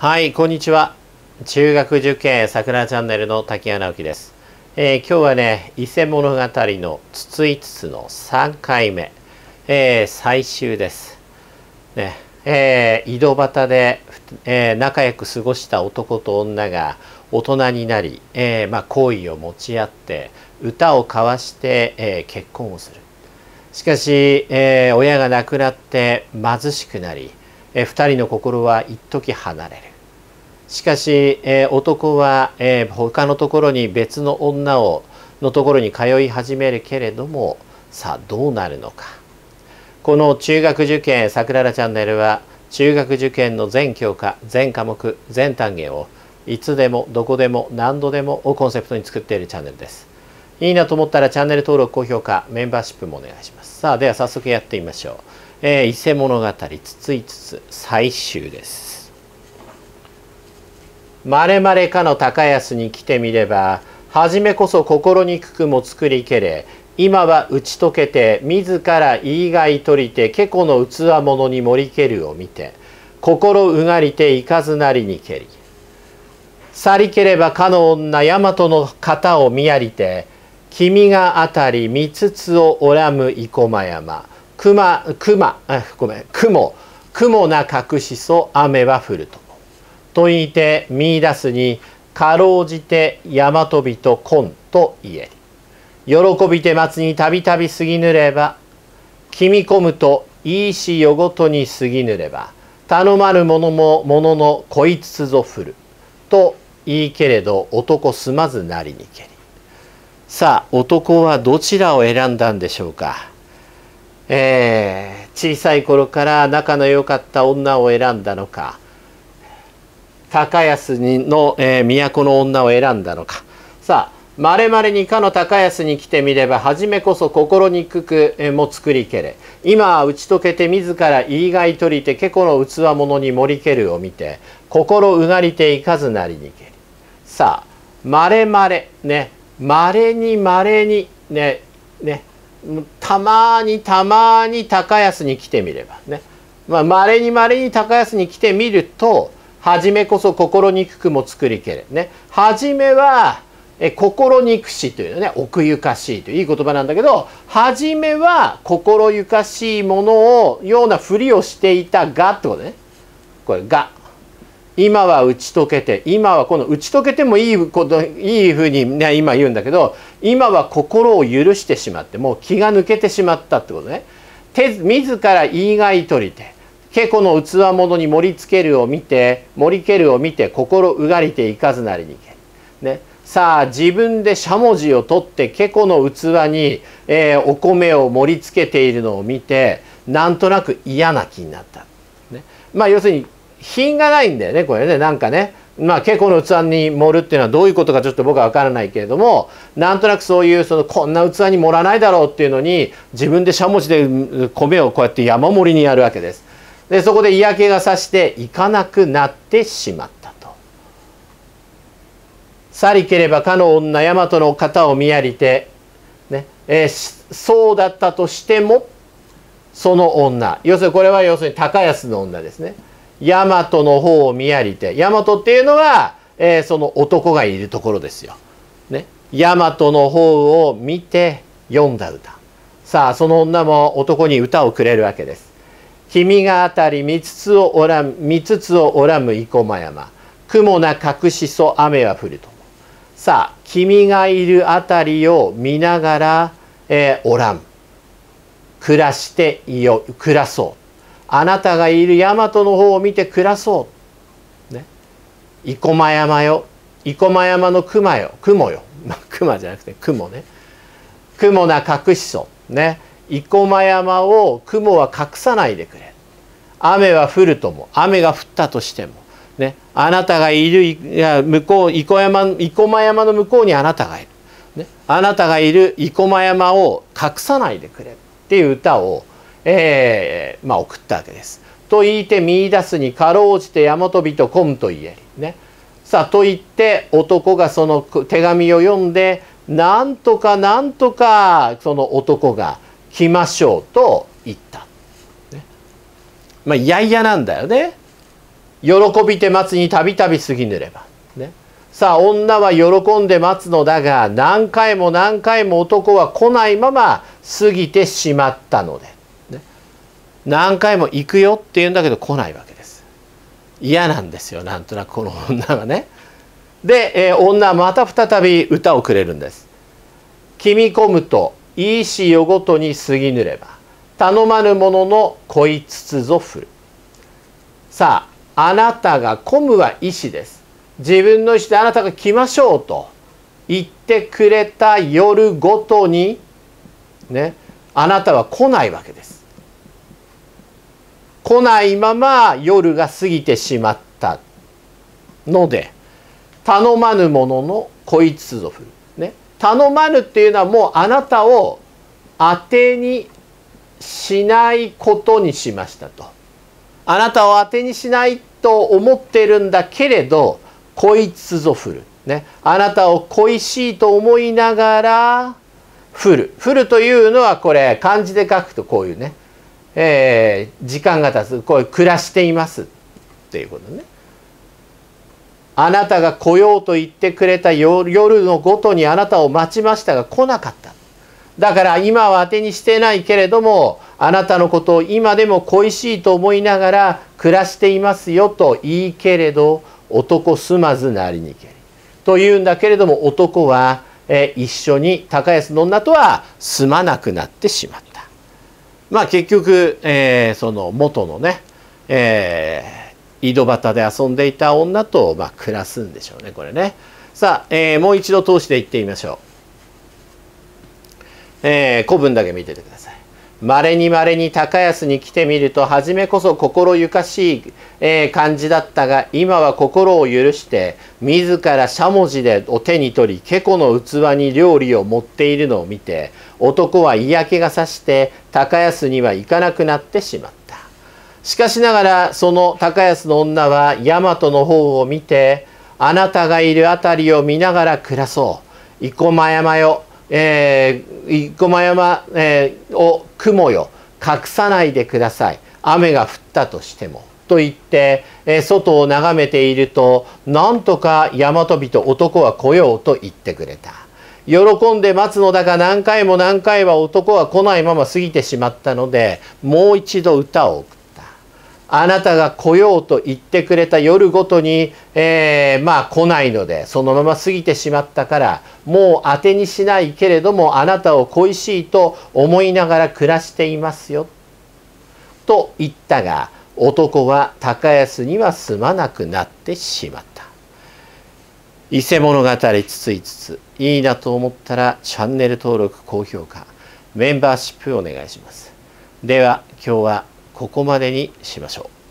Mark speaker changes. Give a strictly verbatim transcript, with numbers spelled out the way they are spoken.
Speaker 1: はい、こんにちは。中学受験さくらチャンネルの滝谷直樹です。えー、今日はね、伊勢物語のつついつつのさんかいめ、えー、最終です。ね、えー、井戸端で、えー、仲良く過ごした男と女が大人になり、えーまあ、好意を持ち合って歌を交わして、えー、結婚をする。しかし、えー、親が亡くなって貧しくなり、えー、二人の心は一時離れる。しかし、えー、男は、えー、他のところに別の女をのところに通い始めるけれども、さあどうなるのか。この中学受験さくららチャンネルは、中学受験の全教科全科目全単元をいつでもどこでも何度でもをコンセプトに作っているチャンネルです。いいなと思ったらチャンネル登録高評価メンバーシップもお願いします。さあでは早速やってみましょう。えー、伊勢物語つついつつ最終です。まれまれかの高安に来てみれば、はじめこそ心にくくも作りけれ、今は打ち解けて自ら言いがい取りてけこの器物に盛りけるを見て、心うがりていかずなりにけり。去りければかの女大和の型を見やりて、君があたり三つつをおらむ生駒山。熊、熊、あ、ごめん、雲、雲な隠しそ雨は降ると。と言いて見出すに、かろうじて大和人今と言えり。喜びて待つにたびたび過ぎぬれば、君込むといいし夜ごとに過ぎぬれば、頼まぬ者も者のこいつつぞ降る。と言いけれど男すまずなりにけり。さあ男はどちらを選んだんでしょうか。えー、小さい頃から仲の良かった女を選んだのか、高安の、えー、都の女を選んだのか。さあまれまれにかの高安に来てみれば、はじめこそ心にくく、えー、も作りけれ、今は打ち解けて自ら言いがい取りてけこの器物に盛りけるを見て、心うがりていかずなりにけり。さあまれまれね、まれにまれにねね、たまにたまに高安に来てみればね、まれにまれに高安に来てみると、はじめこそ心にくくも作りけれ。ね。はじめは、え心にくしというね、奥ゆかしいといういい言葉なんだけど、はじめは心ゆかしいものを、ようなふりをしていたがってことね。これが。今は打ち解けて、今はこの打ち解けてもいいこと、いいふうにね、今言うんだけど、今は心を許してしまって、もう気が抜けてしまったってことね。手、自ら言いがい取りて。けこの器物に盛りつけるを見て、盛りけるを見て、心うがりていかずなりにけり。ね。さあ、自分でしゃもじを取って、けこの器に、えー、お米を盛りつけているのを見て、なんとなく嫌な気になった。ね。まあ、要するに、品がないんだよね、これね。なんかね。まあ、けこの器に盛るっていうのはどういうことかちょっと僕は分からないけれども、なんとなくそういう、その、こんな器に盛らないだろうっていうのに、自分でしゃもじで米をこうやって山盛りにやるわけです。でそこで嫌気がさしていかなくなってしまったと。去りければかの女大和の方を見やりて、ねえー、そうだったとしてもその女、要するにこれは要するに高安の女ですね。大和の方を見やりて、大和っていうのは、えー、その男がいるところですよ。ね、大和の方を見て詠んだ歌。さあその女も男に歌をくれるわけです。君があたり三つつをおらむ三つつをおらむ生駒山。雲な隠しそ雨は降ると。さあ君がいるあたりを見ながら、えー、おらむ暮らしていよ暮らそう。あなたがいる大和の方を見て暮らそう。ね。生駒山よ。生駒山の熊よ。雲よ。熊じゃなくて雲ね。雲な隠しそ。ね。生駒山を雲は隠さないでくれ。雨は降るとも、雨が降ったとしても、ね、あなたがいるいや向こう生駒山、生駒山の向こうにあなたがいる、ね、あなたがいる生駒山を隠さないでくれっていう歌を、えーまあ、送ったわけです。と言いて見出すにかろうじて大和人来むと言えり。ね、さあと言って男がその手紙を読んで、なんとかなんとかその男が来ましょうと言った。ね、まあいやいやなんだよね。 喜びて待つにたびたび過ぎぬれば、ね、さあ女は喜んで待つのだが何回も何回も男は来ないまま過ぎてしまったので、ね、何回も行くよって言うんだけど来ないわけです。嫌なんですよ、なんとなくこの女がね。で、えー、女はまた再び歌をくれるんです。君込むといいし夜ごとに過ぎぬれば頼まぬ者の恋つつぞ降る。さあ、あなたが込むは意志です。自分の意志であなたが来ましょうと言ってくれた夜ごとにね、あなたは来ないわけです。来ないまま夜が過ぎてしまったので、頼まぬ者の恋つつぞ降る。ね、頼まぬっていうのはもうあなたを当てにしないことにしましたと。あなたを当てにしないと思ってるんだけれど恋つつぞ降る、ね、あなたを恋しいと思いながら降る。降るというのはこれ漢字で書くとこういうね、えー、時間が経つ、こういう暮らしていますっていうことね。あなたが来ようと言ってくれた夜のごとにあなたを待ちましたが来なかった。だから今は当てにしてないけれどもあなたのことを今でも恋しいと思いながら暮らしていますよと言いけれど男住まずなりにけりというんだけれども、男はえ一緒に高安の女とは住まなくなってしまった。まあ結局、えー、その元のね、えー、井戸端で遊んでいた女と、まあ、暮らすんでしょうね、これね。さあ、えー、もう一度通して言ってみましょう。えー、古文だけ見ててください。まれにまれに高安に来てみると初めこそ心ゆかしい、えー、感じだったが今は心を許して自らしゃもじでお手に取りけこの器に料理を持っているのを見て男は嫌気がさして高安には行かなくなってしまった。しかしながらその高安の女は大和の方を見てあなたがいるあたりを見ながら暮らそう。生駒山よ、えー、生駒山、えー、を雲よ隠さないでください。雨が降ったとしても。と言って、えー、外を眺めているとなんとか大和人男は来ようと言ってくれた。喜んで待つのだが何回も何回は男は来ないまま過ぎてしまったのでもう一度歌を送った。あなたが来ようと言ってくれた夜ごとに、えー、まあ来ないのでそのまま過ぎてしまったからもう当てにしないけれどもあなたを恋しいと思いながら暮らしていますよと言ったが男は高安には住まなくなってしまった。伊勢物語つついつついいなと思ったらチャンネル登録高評価メンバーシップお願いします。では今日はここまでにしましょう。